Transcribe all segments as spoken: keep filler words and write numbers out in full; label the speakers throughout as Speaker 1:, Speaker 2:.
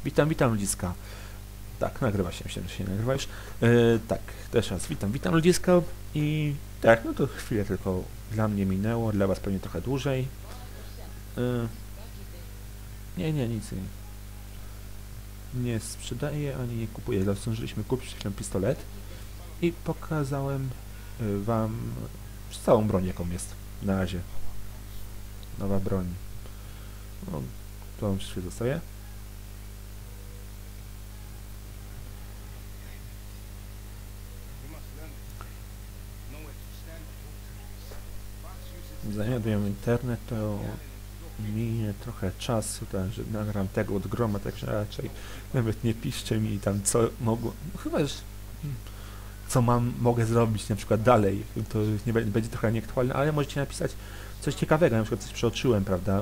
Speaker 1: Witam, witam ludziska. Tak, nagrywa się, myślę, że się nagrywa już. Yy, tak, też raz witam, witam ludziska i tak, no to chwilę tylko dla mnie minęło, dla was pewnie trochę dłużej. Yy, nie, nie, nic nie, nie sprzedaję ani nie kupuję. Zdążyliśmy kupić ten pistolet i pokazałem yy, wam całą broń, jaką jest na razie. Nowa broń. No, to wam się zostaje. Zanim internet, to minie trochę czasu, tak, że nagram tego od groma, także raczej nawet nie piszcie mi tam, co mogło, no chyba, że co mam, mogę zrobić na przykład dalej, to nie będzie, będzie trochę nieaktualne, ale możecie napisać coś ciekawego, na przykład coś przeoczyłem, prawda,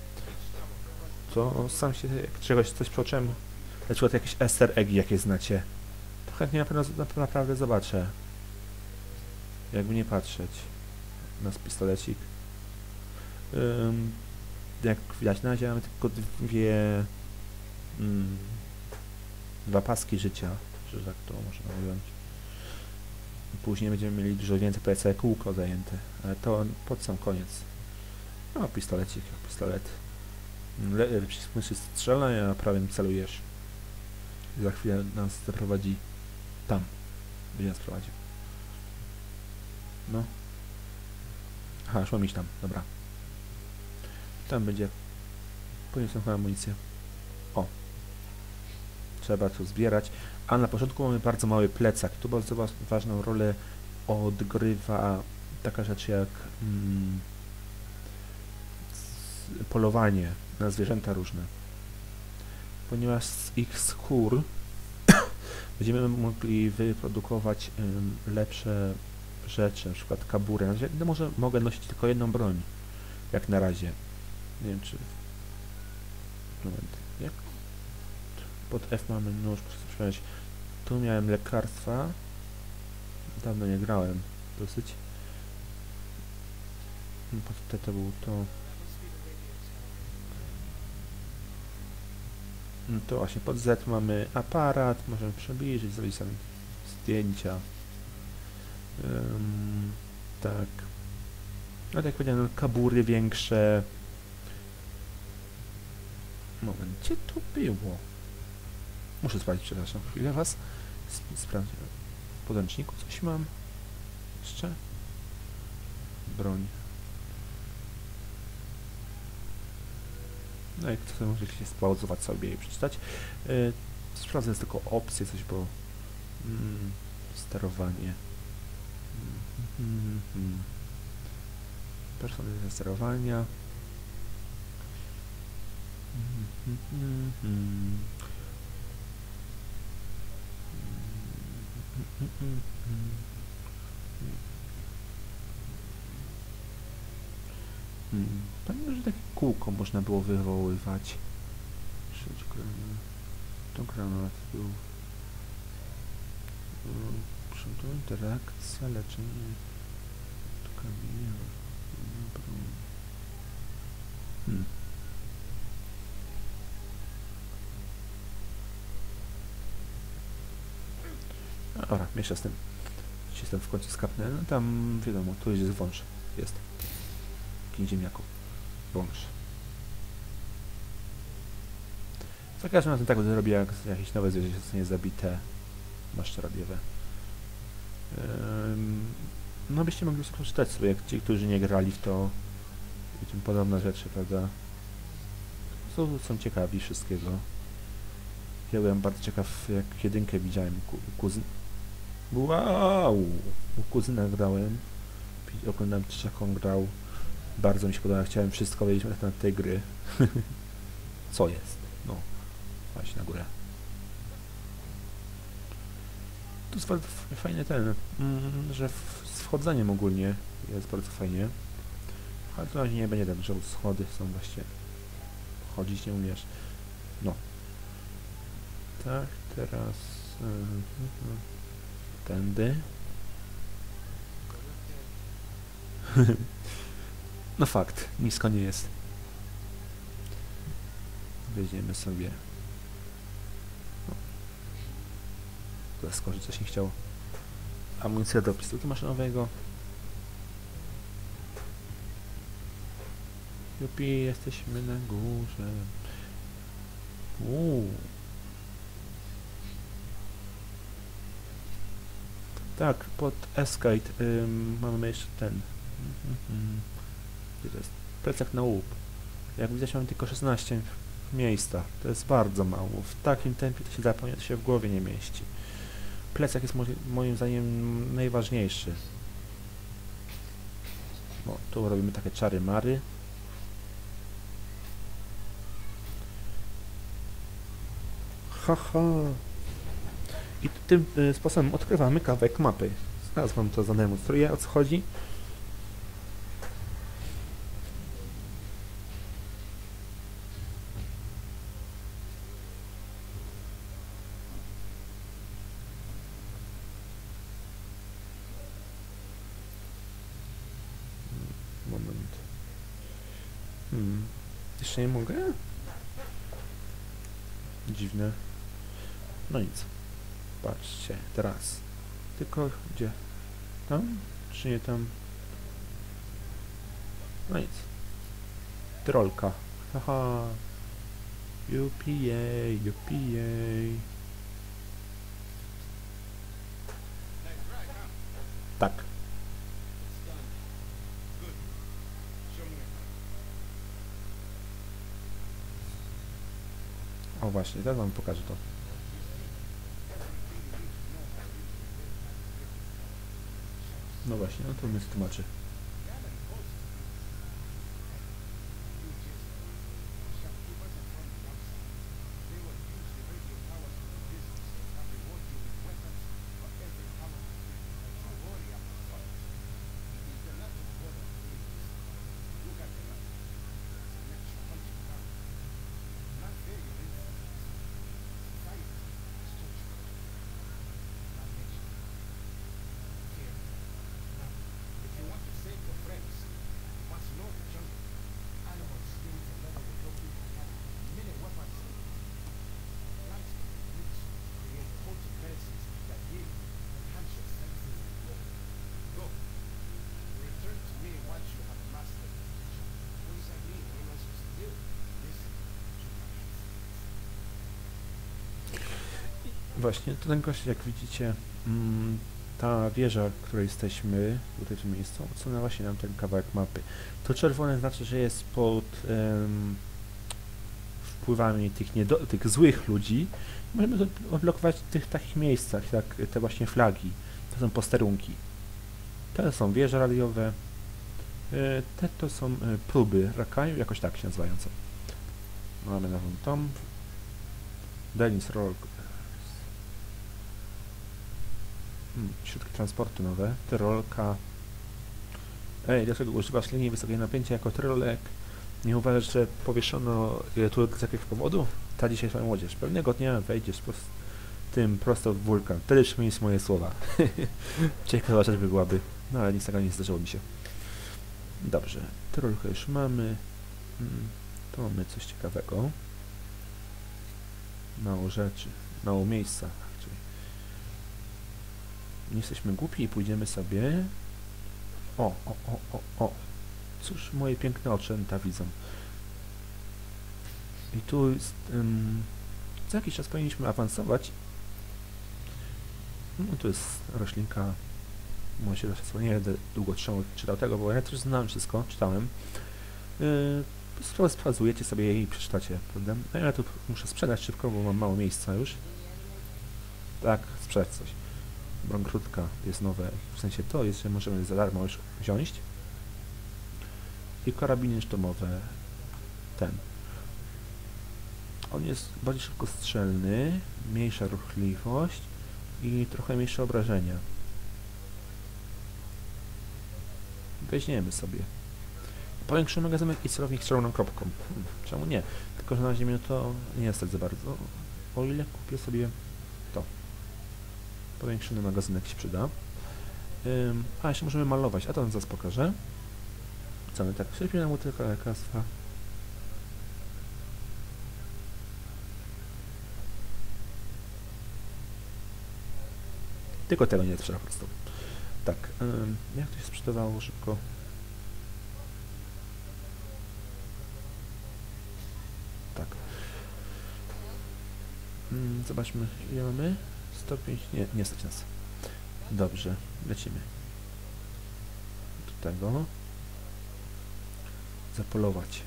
Speaker 1: to sam się, jak czegoś coś przeoczyłem, na przykład jakieś easter eggi, jakie znacie, to chętnie na pewno naprawdę zobaczę, jakby nie patrzeć na pistolecik. Um, jak widać na razie mamy tylko dwie mm, dwa paski życia, że tak to można ująć. Później będziemy mieli dużo więcej, to jest jak kółko zajęte, ale to pod sam koniec. No, pistolecik, jak pistolet. Le Przycisk strzela, a prawym celujesz. I za chwilę nas zaprowadzi tam. Będzie nas prowadził. No. Aha, szło iść tam, dobra. Tam będzie poniosą amunicję. O. Trzeba tu zbierać. A na początku mamy bardzo mały plecak. Tu bardzo ważną rolę odgrywa taka rzecz jak mm, polowanie na zwierzęta różne. Ponieważ z ich skór będziemy mogli wyprodukować ym, lepsze rzeczy, na przykład kabury. No może mogę nosić tylko jedną broń, jak na razie. Nie wiem czy... Moment, jak? Pod F mamy nóż, muszę przypomnieć. Tu miałem lekarstwa. Dawno nie grałem, dosyć. Pod T to był to... No to właśnie, pod Z mamy aparat, możemy przybliżyć, zrobić sobie zdjęcia. Um, tak. No tak jak powiedziałem, kabury większe. Moment, gdzie to było? Muszę sprawdzić, przepraszam, chwilę was. Sprawdzę. W podręczniku coś mam. Jeszcze? Broń. No jak to możecie się spauzować sobie i przeczytać. Yy, sprawdzę tylko opcję, coś, bo... Mm, sterowanie. Mm, mm, personalizacja sterowania. Mm, mm, mm. Hmm. Pamiętam, że takie kółko można było wywoływać. Rzuć granat. To granat był. To interakcja, leczenie. To kamienia. Hmm. Dobra, miesza z tym. Jestem w końcu skapnę. No tam wiadomo, tu jest wąż. Jest. Pięć ziemniaków. Wąż. Za każdym razem tak będę robił, jak jakieś nowe zwierzę zostanie zabite. Maszczerabiewe. Um, no byście mogli sobie przeczytać sobie, jak ci, którzy nie grali w to i tym podobne rzeczy, prawda? Są, są ciekawi wszystkiego. Ja byłem bardzo ciekaw, jak jedynkę widziałem ku, kuzyn... Wow! U kuzyna grałem. Oglądałem, czy jaką grał. Bardzo mi się podoba, chciałem wszystko wiedzieć na temat tej gry. Co jest? No. Właśnie na górę. Tu jest bardzo fajny ten, mm, że w, z wchodzeniem ogólnie jest bardzo fajnie. Ale to nie będzie tak, że schody są właśnie... Chodzić nie umiesz. No. Tak, teraz... Yy, tędy. No fakt, nisko nie jest. Weźmiemy sobie Zaskoczy, coś nie chciało. Amunicja do pistoletu maszynowego. Jupi, jesteśmy na górze. Uuu. Tak, pod Escate ym, mamy jeszcze ten. Gdzie to jest? Plecak na łup. Jak widać, mamy tylko szesnaście miejsca. To jest bardzo mało. W takim tempie to się zapomina, to się w głowie nie mieści. Plecak jest mo moim zdaniem najważniejszy. No, tu robimy takie czary mary. Haha. I tym y, sposobem odkrywamy kawałek mapy. Zaraz wam to zademonstruję, o co chodzi. Moment. Hmm. Jeszcze nie mogę? Dziwne. No nic. Patrzcie, teraz. Tylko gdzie? Tam? Czy nie tam? No nic. Trolka. Haha. U P A, U P A. Tak. O właśnie, teraz wam pokażę to. No właśnie, no to mnie tłumaczy. Właśnie, to ten gość, jak widzicie, mm, ta wieża, w której jesteśmy, tutaj w tym miejscu, odsunęła właśnie nam ten kawałek mapy. To czerwone znaczy, że jest pod em, wpływami tych, niedo, tych złych ludzi. Możemy odblokować w tych takich miejscach, jak te właśnie flagi. To są posterunki. Te są wieże radiowe. E, te to są e, próby rakaju, jakoś tak się nazywające. Mamy nową tom. Dennis Rock. Hmm, środki transportu nowe. Tyrolka. Ej, dlaczego używasz linii wysokiego napięcia jako tyrolek? Nie uważasz, że powieszono tu z jakiegoś powodu? Ta dzisiejsza młodzież. Pewnego dnia wejdziesz po tym prosto w wulkan. Wtedy przypomnisz moje słowa. Ciekawa rzecz by byłaby. No ale nic takiego nie zdarzyło mi się. Dobrze. Tyrolkę już mamy. Hmm, tu mamy coś ciekawego. Mało rzeczy. Mało miejsca. Czyli nie jesteśmy głupi i pójdziemy sobie... O, o, o, o, o. Cóż moje piękne oczy ta widzą. I tu jest, um, za jakiś czas powinniśmy awansować. No tu jest roślinka. Może się zawsze nie będę długo trzymał, czytał tego, bo ja też znałem wszystko, czytałem. Yy, Sprawdzujecie sobie je i przeczytacie, prawda? A ja tu muszę sprzedać szybko, bo mam mało miejsca już. Tak, sprzedać coś. Broń krótka jest nowe, w sensie to jest, że możemy za darmo już wziąć. I karabiny szturmowe, ten. On jest bardziej szybkostrzelny, mniejsza ruchliwość i trochę mniejsze obrażenia. Weźmiemy sobie. Powiększy magazynek i celownik strzelną kropką. Hmm, czemu nie? Tylko, że na razie mnie to nie stać za bardzo. O ile kupię sobie to. Powiększony magazynek się przyda. Ym, a, jeszcze możemy malować, a to wam zaraz pokażę. Co my tak? Przejdźmy na motylka lekarstwa. Tylko tego nie sprzeda po prostu. Tak, ym, jak to się sprzedawało szybko? Tak. Ym, zobaczmy, ile mamy? sto pięć, nie, nie stać nas. Dobrze, lecimy. Do tego. Zapolować.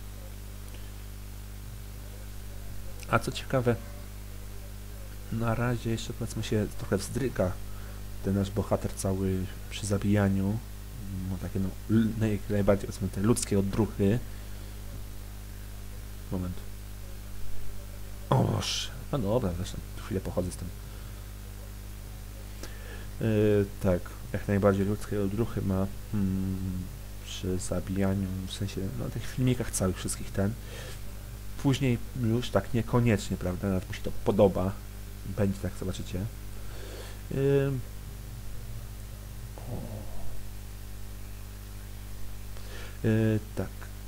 Speaker 1: A co ciekawe, na razie jeszcze powiedzmy się trochę wzdryga ten nasz bohater cały przy zabijaniu. Ma takie no, naj, najbardziej powiedzmy te ludzkie odruchy. Moment. O Boże. No dobra, zresztą chwilę pochodzę z tym. Yy, tak, jak najbardziej ludzkie odruchy ma hmm, przy zabijaniu, w sensie no tych filmikach całych wszystkich ten. Później już tak niekoniecznie, prawda, nawet mu się to podoba. Będzie tak, zobaczycie. Yy. Yy, tak.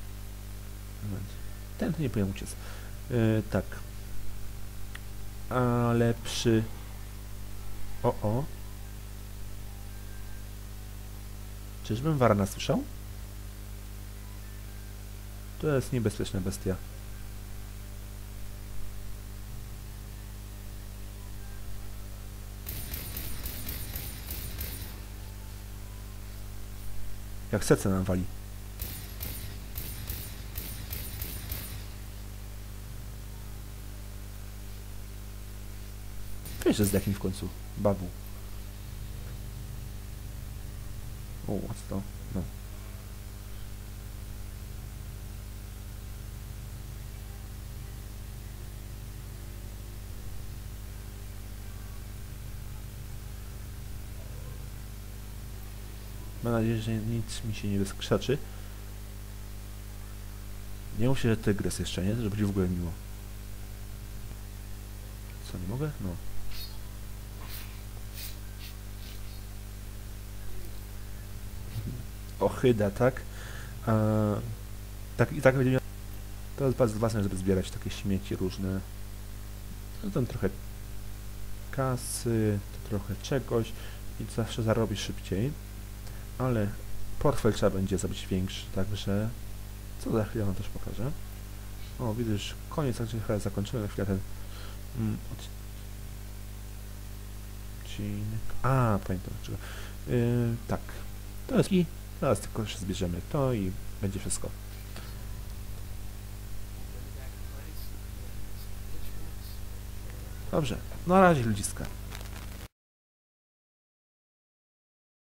Speaker 1: Ten to nie powinien uciec. Yy, tak. Ale przy... O, o. Czyżbym warana słyszał? To jest niebezpieczna bestia. Jak serce nam wali. Wiesz, że zdechnij w końcu, babu. O, what's to? No. Mam nadzieję, że nic mi się nie wykrzaczy. Nie mów się, że tygrys jeszcze, nie? Żeby będzie w ogóle miło. Co, nie mogę? No. Ochyda, tak? A, tak i tak będzie miał... To jest bardzo ważne, żeby zbierać takie śmieci różne. No tam trochę kasy, to trochę czegoś i zawsze zarobisz szybciej. Ale portfel trzeba będzie zrobić większy, także co za chwilę wam też pokażę. O, widzisz, koniec, także chyba zakończymy na chwilę ten mm, odcinek. A, pamiętam dlaczego. Yy, tak, to jest i teraz tylko jeszcze zbierzemy to i będzie wszystko. Dobrze, na razie ludziska.